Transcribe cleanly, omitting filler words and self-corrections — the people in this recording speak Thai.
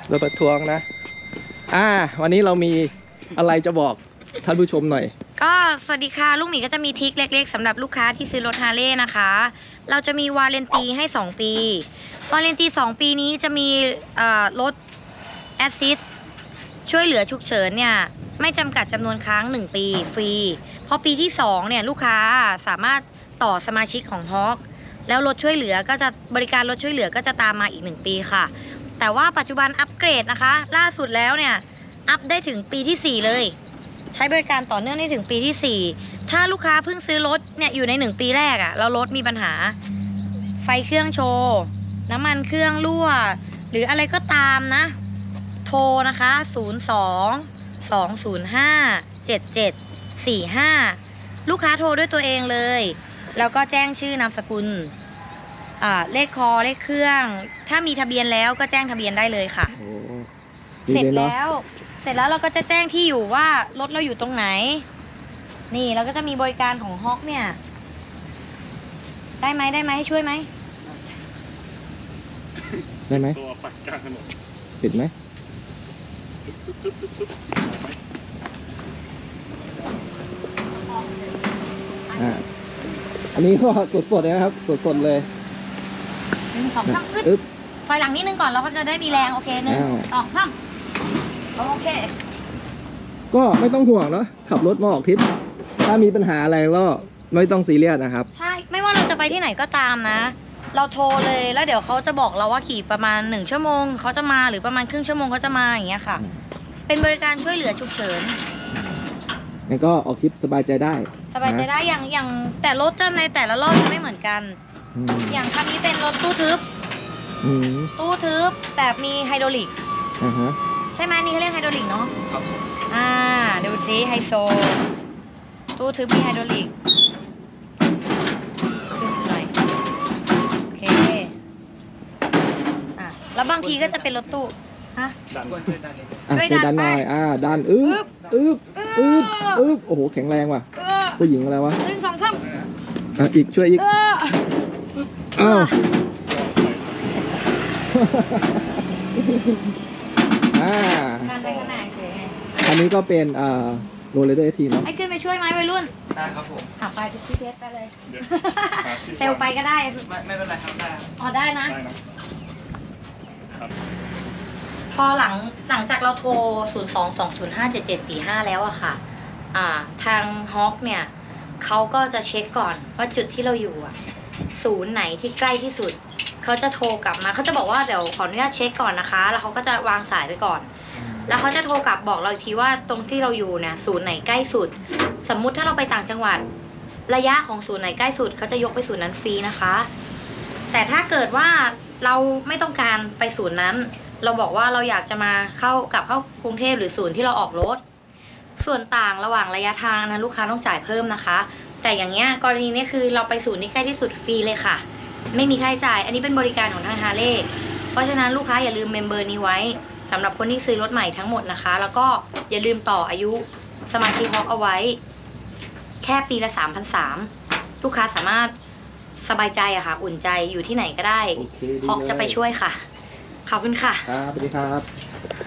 รถประท้วงนะวันนี้เรามีอะไรจะบอกท่านผู้ชมหน่อยก็สวัสดีค่ะลูกหมีก็จะมีทริคเล็กๆสำหรับลูกค้าที่ซื้อรถฮาร์เลย์นะคะเราจะมีวาเรนตีให้2 ปีวาเรนตี2 ปีนี้จะมีรถแอสซิสช่วยเหลือฉุกเฉินเนี่ยไม่จำกัดจำนวนครั้ง1 ปีฟรีพอปีที่2เนี่ยลูกค้าสามารถต่อสมาชิกของฮอคแล้วรถช่วยเหลือก็จะบริการรถช่วยเหลือก็จะตามมาอีก1 ปีค่ะแต่ว่าปัจจุบันอัปเกรดนะคะล่าสุดแล้วเนี่ยอัปได้ถึงปีที่4เลยใช้บริการต่อเนื่องได้ถึงปีที่4ถ้าลูกค้าเพิ่งซื้อรถเนี่ยอยู่ใน1 ปีแรกอะแล้วรถมีปัญหาไฟเครื่องโชว์น้ำมันเครื่องรั่วหรืออะไรก็ตามนะโทรนะคะ02-205-7745ลูกค้าโทรด้วยตัวเองเลยแล้วก็แจ้งชื่อนามสกุลเลขคอเลขเครื่องถ้ามีทะเบียนแล้วก็แจ้งทะเบียนได้เลยค่ะเสร็จแล้วเราก็จะแจ้งที่อยู่ว่ารถเราอยู่ตรงไหนนี่เราก็จะมีบริการของฮอคเนี่ยได้ไหมให้ช่วยไหมได้ไหมตัวฝักกลางถนนติดไหมอันนี้ก็สดๆเลยนะครับสดๆเลย 1 2 3อึดถอยหลังนิดนึงก่อนแล้วก็จะได้มีแรงโอเค1 2 3โอเคก็ไม่ต้องห่วงเนาะขับรถมาออกทริปถ้ามีปัญหาอะไรก็ไม่ต้องซีเรียสนะครับใช่ไม่ว่าเราจะไปที่ไหนก็ตามนะเราโทรเลยแล้วเดี๋ยวเขาจะบอกเราว่าขี่ประมาณ1 ชั่วโมงเขาจะมาหรือประมาณครึ่งชั่วโมงเขาจะมาอย่างเงี้ยค่ะเป็นบริการช่วยเหลือฉุกเฉินงั้นก็ออกทริปสบายใจได้อย่างแต่รถจะในแต่ละรอบจะไม่เหมือนกันอย่างคันนี้เป็นรถตู้ทึบแบบมีไฮดรอลิกใช่ไหมนี่เขาเรียกไฮดรอลิกเนาะครับดูสิไฮโซตู้ทึบมีไฮดรอลิกหน่อยโอเคแล้วบางทีก็จะเป็นรถตู้ช่วยดันหน่อยดันอึ๊บโอ้โหแข็งแรงว่ะผู้หญิงอะไรวะ 1 2 3 อีกช่วยอีกการไปข้างในอันนี้ก็เป็นโรลเลอร์ทีเนาะให้ขึ้นไปช่วยไหมวัยรุ่นได้ครับผมไปที่เทสไปเลยเซลไปก็ได้ไม่เป็นไรครับได้ได้นะพอหลังจากเราโทร02-205-7745แล้วอะค่ะทางฮอคเนี่ยเขาก็จะเช็คก่อนว่าจุดที่เราอยู่อะศูนย์ไหนที่ใกล้ที่สุดเขาจะโทรกลับมาเขาจะบอกว่าเดี๋ยวขออนุญาตเช็คก่อนนะคะแล้วเขาก็จะวางสายไปก่อนแล้วเขาจะโทรกลับบอกเราอีกทีว่าตรงที่เราอยู่เนี่ยศูนย์ไหนใกล้สุดสมมุติถ้าเราไปต่างจังหวัดระยะของศูนย์ไหนใกล้สุดเขาจะยกไปศูนย์นั้นฟรีนะคะแต่ถ้าเกิดว่าเราไม่ต้องการไปศูนย์นั้นเราบอกว่าเราอยากจะมาเข้ากรุงเทพหรือศูนย์ที่เราออกรถส่วนต่างระหว่างระยะทางนะลูกค้าต้องจ่ายเพิ่มนะคะแต่อย่างเงี้ยกรณีนี้คือเราไปศูนย์ที่ใกล้ที่สุดฟรีเลยค่ะไม่มีค่าใช้จ่ายอันนี้เป็นบริการของทางฮาร์เลย์เพราะฉะนั้นลูกค้าอย่าลืมเมมเบอร์นี้ไว้สำหรับคนที่ซื้อรถใหม่ทั้งหมดนะคะแล้วก็อย่าลืมต่ออายุสมาชิกฮอคเอาไว้แค่ปีละ 3,300 ลูกค้าสามารถสบายใจอะค่ะอุ่นใจอยู่ที่ไหนก็ได้ฮอคจะไปช่วยค่ะขอบคุณค่ะครับสวัสดีครับ